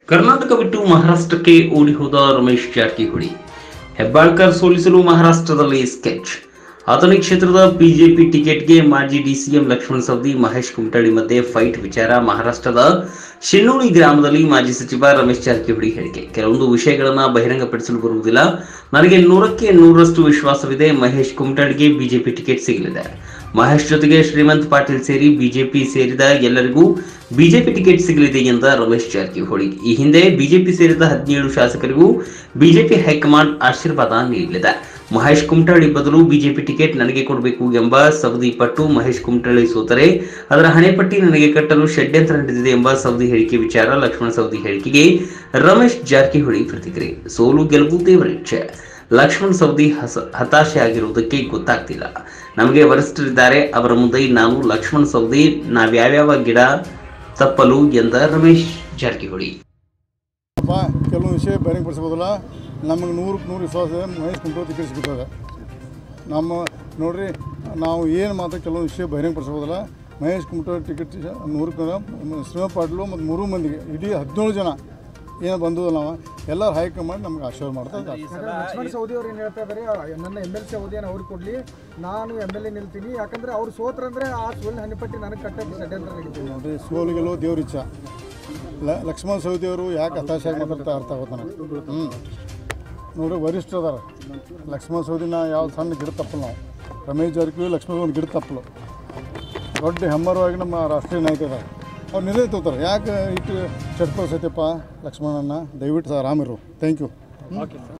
ಕರ್ನಾಟಕ ಬಿಟ್ಟು ಮಹಾರಾಷ್ಟ್ರಕ್ಕೆ ಓಡಿ ಹೋದ ರಮೇಶ್ ಜಾರಕಿಹೊಳಿ ಹೆಬ್ಬಾಳ್ಕರ್ ಸೋಲಿಸಲು ಮಹಾರಾಷ್ಟ್ರದಲ್ಲಿ ಸ್ಕೆಚ್. ಅಥಣಿ ಕ್ಷೇತ್ರದ ಬಿಜೆಪಿ ಟಿಕೆಟ್ಗೆ ಮಾಜಿ ಡಿಸಿಎಂ ಲಕ್ಷ್ಮಣ ಸವದಿ, ಮಹೇಶ್ ಕುಮಟಳ್ಳಿ ಮಧ್ಯೆ ಫೈಟ್ ವಿಚಾರ. ಮಹಾರಾಷ್ಟ್ರದ ಶಿನ್ನೋಳಿ ಗ್ರಾಮದಲ್ಲಿ ಮಾಜಿ ಸಚಿವ ರಮೇಶ್ ಜಾರಕಿಹೊಳಿ ಹೇಳಿಕೆ. ಕೆಲವೊಂದು ವಿಷಯಗಳನ್ನು ಬಹಿರಂಗಪಡಿಸಲು ಬರುವುದಿಲ್ಲ. ನನಗೆ 100ಕ್ಕೆ 100ರಷ್ಟು ವಿಶ್ವಾಸವಿದೆ. ಮಹೇಶ್ ಕುಮಟಳ್ಳಿಗೆ ಬಿಜೆಪಿ ಟಿಕೆಟ್ ಸಿಗಲಿದೆ. ಮಹೇಶ್ ಜೊತೆಗೆ ಶ್ರೀಮಂತ್ ಪಾಟೀಲ್ ಸೇರಿ ಬಿಜೆಪಿ ಸೇರಿದ ಎಲ್ಲರಿಗೂ ಬಿಜೆಪಿ ಟಿಕೆಟ್ ಸಿಗಲಿದೆ ಎಂದ ರಮೇಶ್ ಜಾರಕಿಹೊಳಿ. ಈ ಹಿಂದೆ ಬಿಜೆಪಿ ಸೇರಿದ 17 ಶಾಸಕರಿಗೂ ಬಿಜೆಪಿ ಹೈಕಮಾಂಡ್ ಆಶೀರ್ವಾದ ನೀಡಲಿದೆ. ಮಹೇಶ್ ಕುಮಟಳ್ಳಿ ಬದಲು ಬಿಜೆಪಿ ಟಿಕೆಟ್ ನನಗೆ ಕೊಡಬೇಕು ಎಂಬ ಸವದಿ ಪಟ್ಟು. ಮಹೇಶ್ ಕುಮಟಳ್ಳಿ ಸೋತರೆ ಅದರ ಹಣೆಪಟ್ಟಿ ನನಗೆ ಕಟ್ಟಲು ಷಡ್ಯಂತ್ರ ನಡೆದಿದೆ ಎಂಬ ಸವದಿ ಹೇಳಿಕೆ ವಿಚಾರ. ಲಕ್ಷ್ಮಣ ಸವದಿ ಹೇಳಿಕೆಗೆ ರಮೇಶ್ ಜಾರಕಿಹೊಳಿ ಪ್ರತಿಕ್ರಿಯೆ. ಸೋಲು ಗೆಲುವು ದೇವರಿಚ್ಛೆ. ಲಕ್ಷ್ಮಣ ಸವದಿ ಹತಾಶೆ ಆಗಿರುವುದಕ್ಕೆ ಗೊತ್ತಾಗ್ತಿಲ್ಲ. ನಮಗೆ ವರಿಷ್ಠರಿದ್ದಾರೆ, ಅವರ ಮುಂದೆ ನಾನು ಲಕ್ಷ್ಮಣ ಸವದಿ ನಾವ್ಯಾವ್ಯಾವ ಗಿಡ ತಪ್ಪಲು ಎಂದ ರಮೇಶ್ ಜಾರಕಿಹೊಳಿ. ಕೆಲವು ವಿಷಯ ಬಹಿರಂಗಪಡಿಸಬಹುದಲ್ಲ. ನಮಗೆ 100ಕ್ಕೆ 100 ವಿಶ್ವಾಸ ಇದೆ. ಮಹೇಶ್ ಕುಮಟಳ್ಳಿ ಟಿಕೆಟ್ ಸಿಗ್ತದೆ. ನಮ್ಮ ನೋಡ್ರಿ, ನಾವು ಏನು ಮಾತ್ರ ಕೆಲವೊಂದು ವಿಷಯ ಬಹಿರಂಗಪಡಿಸಬಹುದಲ್ಲ. ಮಹೇಶ್ ಕುಮಟಳ್ಳಿ ಟಿಕೆಟ್ 100ಕ್ಕೆ ಶ್ರೀಮಂತ್ ಪಾಟೀಲು ಮತ್ತು 3 ಮಂದಿಗೆ ಇಡೀ 17 ಜನ ಏನು ಬಂದದ ನಾವು ಎಲ್ಲ ಹೈಕಮಾಂಡ್ ನಮ್ಗೆ ಆಶೀರ್ವಾದ ಮಾಡ್ತಾ ಇದ್ದಾರೆ. ಲಕ್ಷ್ಮಣ ಸವದಿ ಅವ್ರು ಏನು ಹೇಳ್ತಾ ಇದ್ದಾರೆ, ನನ್ನ MLC ಅವಧಿಯನ್ನು ಅವ್ರಿಗೆ ಕೊಡಲಿ, ನಾನು MLA ನಿಲ್ತೀನಿ, ಯಾಕಂದರೆ ಅವ್ರು ಸೋತ್ರಂದರೆ ಆ ಸೋಲಿನ ಹನಿಪಟ್ಟಿ ನನಗೆ ಕಟ್ಟಕ್ಕೆ ಷಡ್ಯಂತ್ರ ನಡೀತೀನಿ. ನೋಡಿರಿ, ಸೋಲಿಗೆಲ್ಲೋ ದೇವ್ರ ಇಚ್ಛ. ಲಕ್ಷ್ಮಣ ಸವದಿ ಅವರು ಯಾಕೆ ಹತಾಶೆಯಾಗಿ ಮಾತಾಡ್ತಾ ಅರ್ಥ ಆಗುತ್ತೆ ನನಗೆ. ನೋಡ್ರಿ, ವರಿಷ್ಠ ಅದಾರ. ಲಕ್ಷ್ಮಣ ಸವದಿನ ಯಾವ ಸಣ್ಣ ಗಿಡ ತಪ್ಪಲು ನಾವು. ರಮೇಶ್ ಜಾರಕಿಹೊಳಿ ಲಕ್ಷ್ಮಣ ಒಂದು ಗಿಡ ತಪ್ಪಲು ದೊಡ್ಡ ಹೆಮ್ಮರವಾಗಿ ನಮ್ಮ ರಾಷ್ಟ್ರೀಯ ನಾಯಕ ಇದ್ದಾರೆ. ಅವ್ರು ನಿರ್ಣಯ ತಗೋತಾರೆ. ಯಾಕೆ ಇಟ್ಟು ಚಟ್ಕೊಳ್ಸೈತಪ್ಪ ಲಕ್ಷ್ಮಣನ. ದಯವಿಟ್ಟು ಆರಾಮಿರು. Thank you.